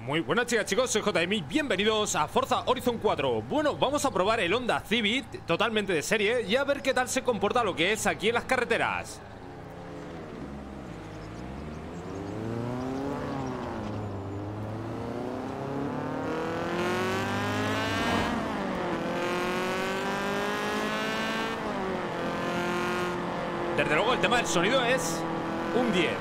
Muy buenas chicas, chicos, soy JM y bienvenidos a Forza Horizon 4. Bueno, vamos a probar el Honda Civic totalmente de serie y a ver qué tal se comporta lo que es aquí en las carreteras. Desde luego el tema del sonido es un 10.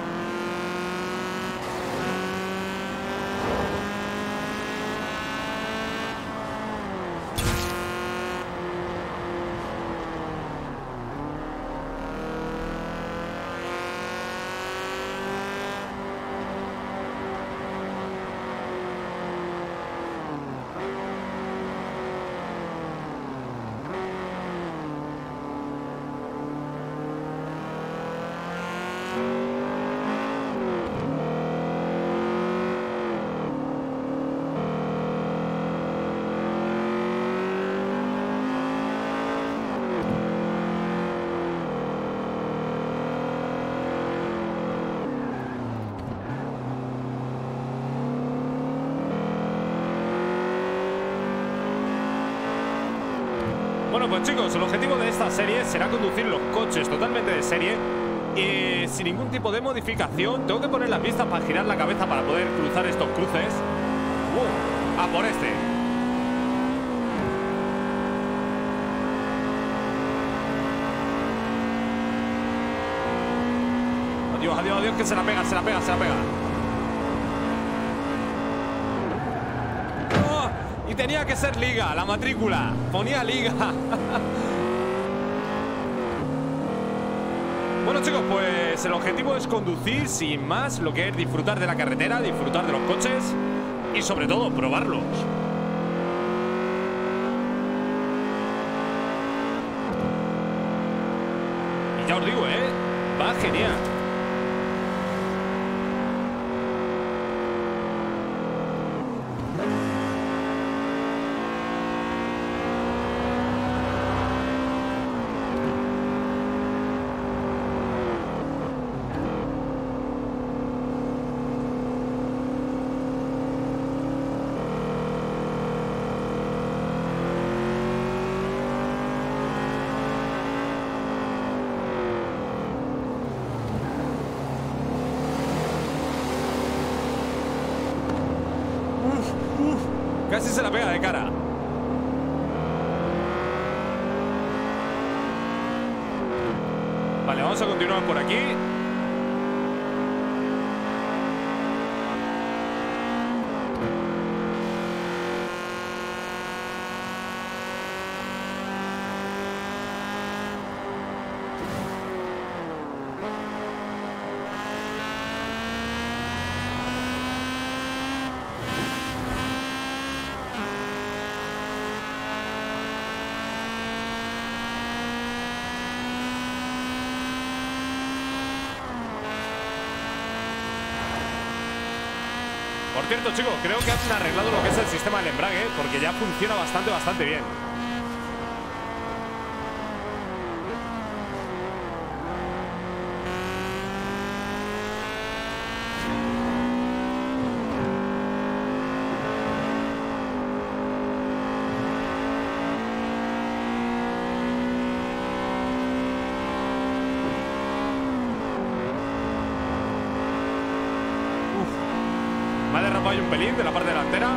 Bueno, pues chicos, el objetivo de esta serie será conducir los coches totalmente de serie y sin ningún tipo de modificación. Tengo que poner las pistas para girar la cabeza para poder cruzar estos cruces. ¡A por este! Adiós, adiós, adiós, que se la pega, se la pega, se la pega. Y tenía que ser liga, la matrícula. Ponía liga. Bueno chicos, pues el objetivo es conducir sin más, lo que es disfrutar de la carretera, disfrutar de los coches y sobre todo probarlos. Y ya os digo, va genial. Casi se la pega de cara. Vale, vamos a continuar por aquí. Por cierto, chicos, creo que han arreglado lo que es el sistema del embrague, porque ya funciona bastante bien. Me ha derrapado ahí un pelín de la parte delantera.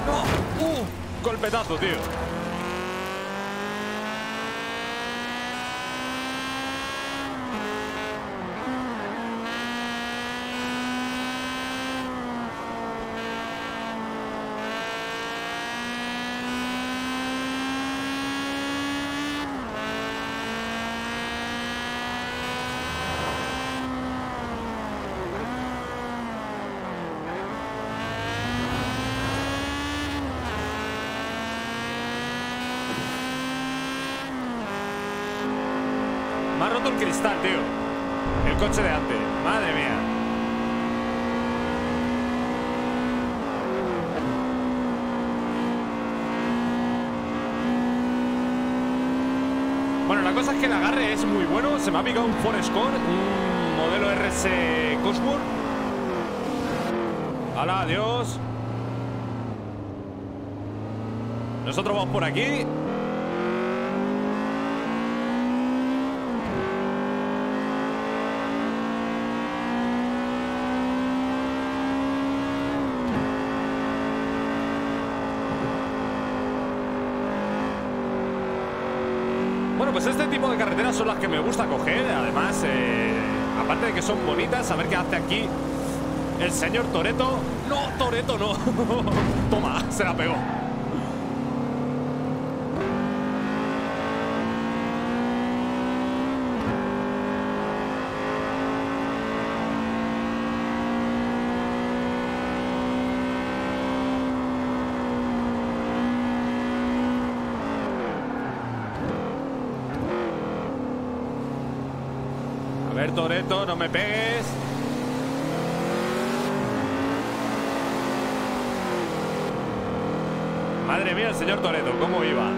¡No! Golpetazo, tío. Me ha roto el cristal, tío. El coche de antes. Madre mía. Bueno, la cosa es que el agarre es muy bueno. Se me ha picado un Ford Escort, un modelo RS Cosworth. ¡Hala, adiós! Nosotros vamos por aquí. Bueno, pues este tipo de carreteras son las que me gusta coger. Además, aparte de que son bonitas, a ver qué hace aquí el señor Toretto. No, Toretto no. Toma, se la pegó. A ver, Toretto, no me pegues. Madre mía, el señor Toretto, ¿cómo iba?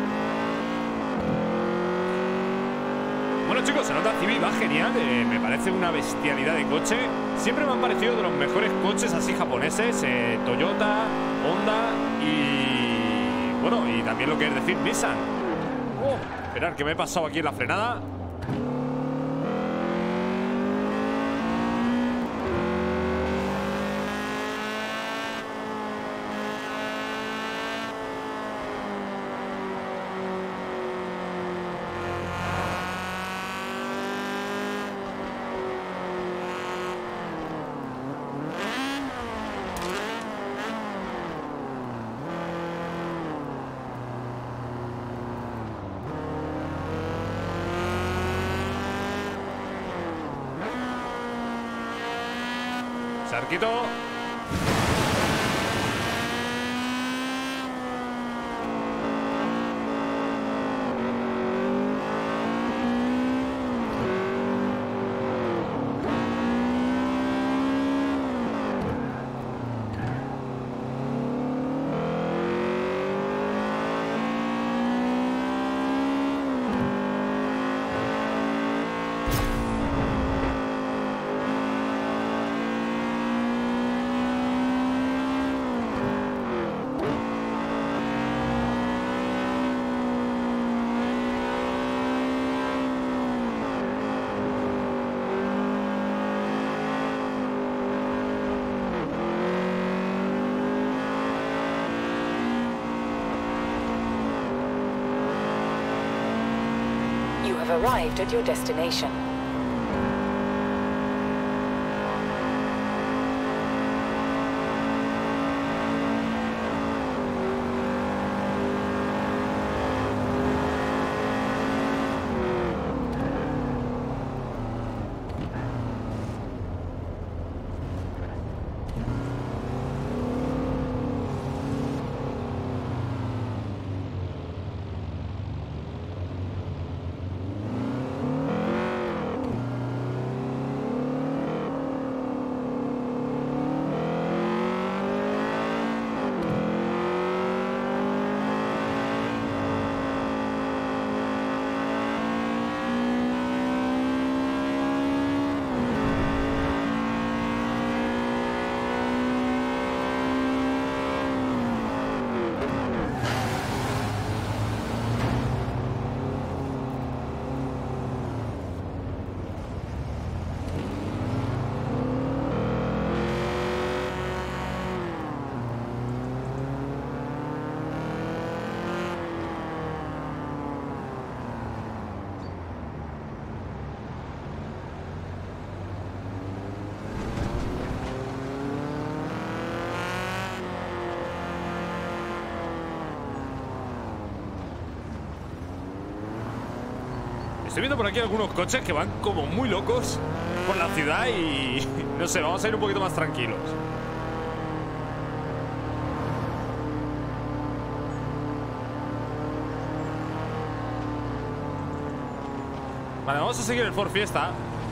Bueno, chicos, el Honda Civic va genial. Me parece una bestialidad de coche. Siempre me han parecido de los mejores coches así japoneses. Toyota, Honda y... bueno, y también lo que es decir Nissan. Esperad, que me he pasado aquí en la frenada. Sarquito. You have arrived at your destination. Estoy viendo por aquí algunos coches que van como muy locos por la ciudad y no sé, vamos a ir un poquito más tranquilos. Vale, vamos a seguir el Ford Fiesta.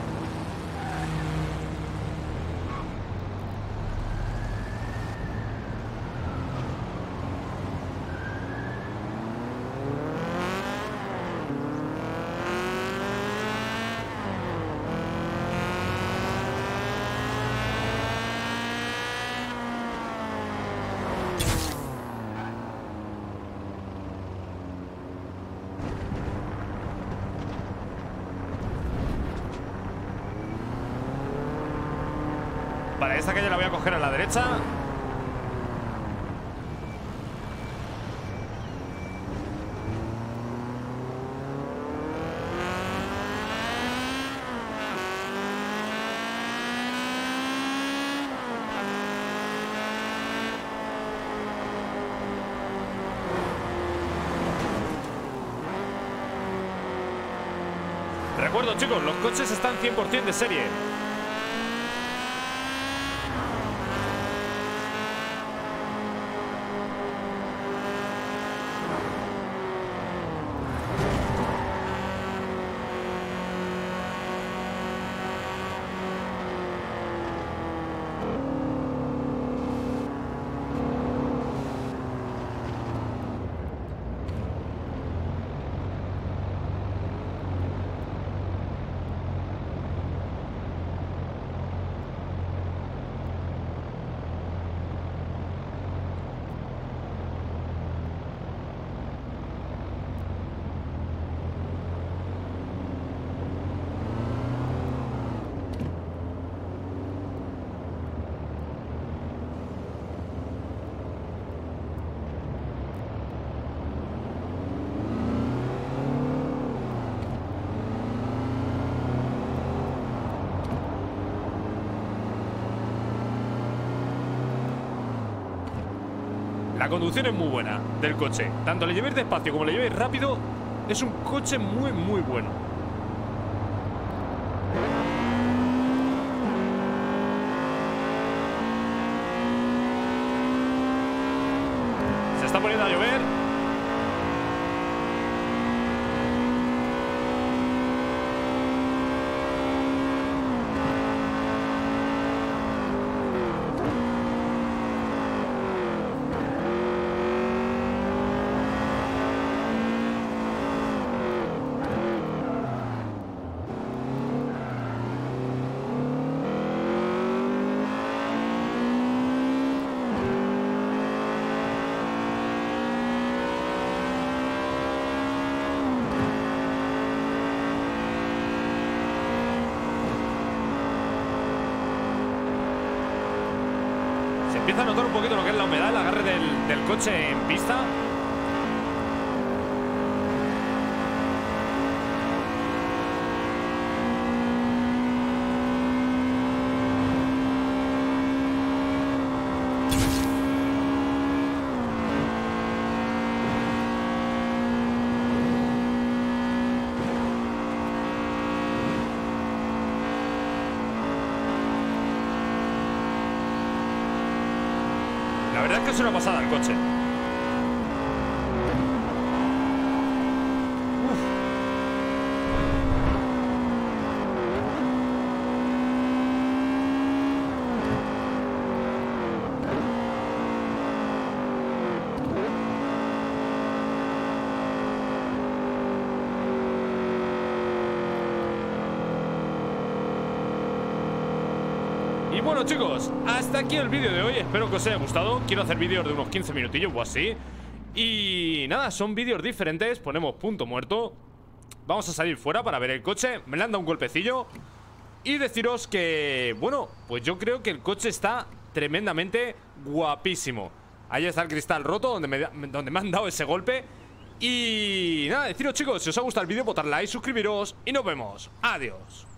Vale, esta calle la voy a coger a la derecha. Recuerdo, chicos, los coches están 100% de serie. La conducción es muy buena del coche. Tanto le llevéis despacio como le llevéis rápido, es un coche muy, muy bueno. Se está poniendo a llover. Empieza a notar un poquito lo que es la humedad, el agarre del coche en pista. La verdad es que es una pasada el coche. Y bueno, chicos, hasta aquí el vídeo de hoy. Espero que os haya gustado. Quiero hacer vídeos de unos 15 minutillos o así. Y nada, son vídeos diferentes. Ponemos punto muerto. Vamos a salir fuera para ver el coche. Me le han dado un golpecillo. Y deciros que, bueno, pues yo creo que el coche está tremendamente guapísimo. Ahí está el cristal roto donde me han dado ese golpe. Y nada, deciros, chicos, si os ha gustado el vídeo, botad like, suscribiros y nos vemos. Adiós.